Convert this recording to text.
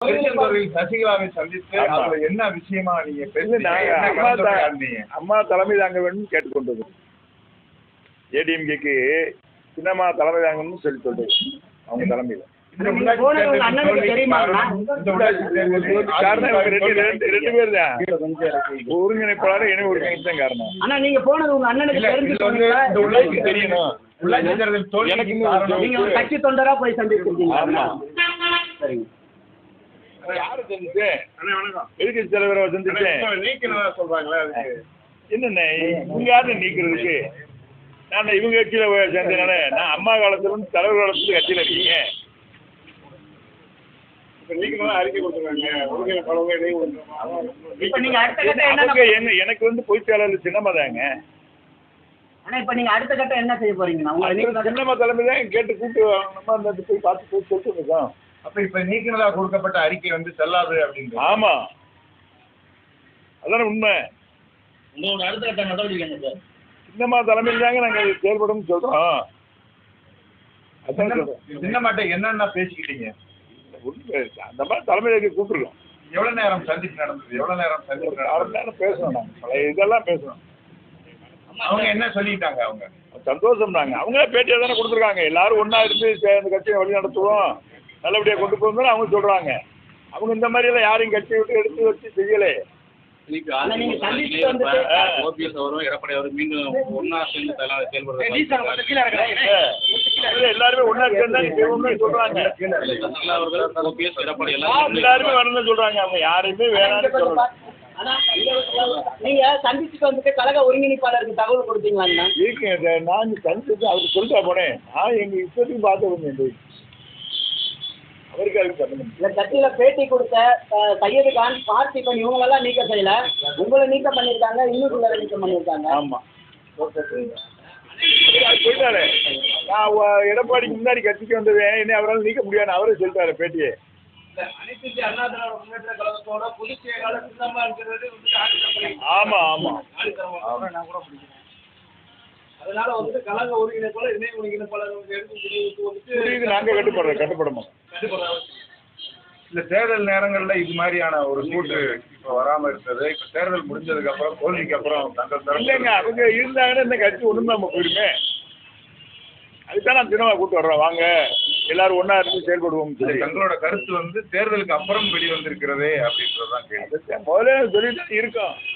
சசிகலாவை சந்தித்து என்ன விஷயமா நீங்க அம்மா தலைமை தாங்க வேண்டும் கேட்டுக்கொண்டது. ஏடிஎம்கேக்கு சின்னம்மா தலைமை தாங்கன்னு சொல்லி சொல்றது அவங்க தலைமையில. ஒருங்கிணைப்பாளர் இணை ஒருங்கிணைப்பு தான் காரணம். ஆனா நீங்க போனது உங்க அண்ணனுக்கு தெரியணும். நீங்க ஒரு கட்சி தொண்டரா போய் சந்திச்சிருக்கீங்க. சரிங்க. யாரு சந்திச்சேன்? எதிர்கட்சி தலைவரை சந்திச்சேன். சொல்றாங்களா? என்னென்ன இவங்க யாரு நீக்கிறதுக்கு? நான் இவங்க கட்சியில சேர்ந்தேனால நான் அம்மா காலத்துல இருந்து தலைவர் காலத்துல கட்சியில இருக்கீங்க. எனக்கு வந்து பொய்ச்சாளர் சின்னம்மா தாங்க. இப்ப நீங்க அடுத்த கட்டம் என்ன செய்ய போறீங்க? சின்னம்மா தலைமை தான் கேட்டு கூட்டு நம்ம போய் பார்த்து போய் சொல்லிட்டு இருக்கோம். அப்ப இப்ப நீக்கினதா கொடுக்கப்பட்ட அறிக்கை வந்து செல்லாது அப்படின்னு. ஆமா, அதான உண்மை. உங்களோட அடுத்த கட்ட நடவடிக்கை என்ன சார்? சின்னம்மா தலைமையில் தாங்க நாங்க செயல்படும் சொல்றோம். சின்னம்மாட்ட என்னென்ன பேசிக்கிட்டீங்க? அந்த மாதிரி தலைமையில கூப்பிட்டுருக்கோம். எவ்வளவு நேரம் சந்திப்பு நடந்தது? எவ்வளவு நேரம் சந்திப்பு? 6 நேரம் பேசணும். நாங்க பழைய இதெல்லாம் பேசணும். அவங்க என்ன சொல்லிட்டாங்க? அவங்க சந்தோஷம் தாங்க. அவங்களே பேட்டியா தானே கொடுத்துருக்காங்க. எல்லாரும் ஒன்னா இருந்து இந்த கட்சியை வழி நடத்துவோம், நல்லபடியா கொண்டு போகணும்னு அவங்க சொல்றாங்க. அவங்க இந்த மாதிரி எல்லாம் யாரையும் கட்சியை விட்டு எடுத்து வச்சு செய்யலே. எல்லாருமே ஒன்னா சேர்ந்து சொல்றாங்க. எல்லாருமே வரணும்னு சொல்றாங்க. அவங்க யாருமே வேணாம்னு சொல்றாங்க. நீங்க சந்திச்சுட்டு வந்துட்டு கழக ஒருங்கிணைப்பாளருக்கு தகவல் கொடுத்தீங்களா? இருக்குங்க. நான் சந்திச்சு அவருக்கு சொல்லிட்டா போனேன். நான் எங்க இஷ்டத்துக்கு பார்த்து அவருக்கு அதுக்கு சம்பந்தம். கட்சியில பேட்டி கொடுத்த சையது கான், பார்த்திபன் இவங்க எல்லாம் நீக்கம் செய்யல, உங்களை நீக்கம் பண்ணிருக்காங்க, இன்னும் சிலரை நீக்கம் பண்ணிருக்காங்க. ஆமா, சொல்லிட்டாரு. நான் எடப்பாடிக்கு முன்னாடி கட்சிக்கு வந்தவேன், என்ன அவரால் நீக்க முடியாது அவரே சொல்லிட்டாரு பேட்டியே. ஆமா ஆமா, அதனால வந்து கழக ஒருங்கிணைப்பாளர் இணை ஒருங்கிணைப்பாளர் நாங்க கட்டுப்படணும். இந்த தேர்தல் நேரங்கள்ல இது மாதிரியான ஒரு கூட்டு இப்ப வராம இருந்தது. இப்ப தேர்தல் முடிஞ்சதுக்கு அப்புறம், தோல்விக்கு அப்புறம் இல்லைங்க, அவங்க இருந்தாங்கன்னா இந்த கட்சி ஒண்ணுமே நம்ம போயிருமே. அதுதான் நான் தினமா கூட்டு வர்றோம். வாங்க எல்லாரும் ஒன்னா இருந்து செயல்படுவோம். தங்களோட கருத்து வந்து தேர்தலுக்கு அப்புறம் வெளிவந்திருக்கிறதே அப்படின்றதுதான் கேள்வி. முதல்ல சொல்லிட்டு இருக்கோம்.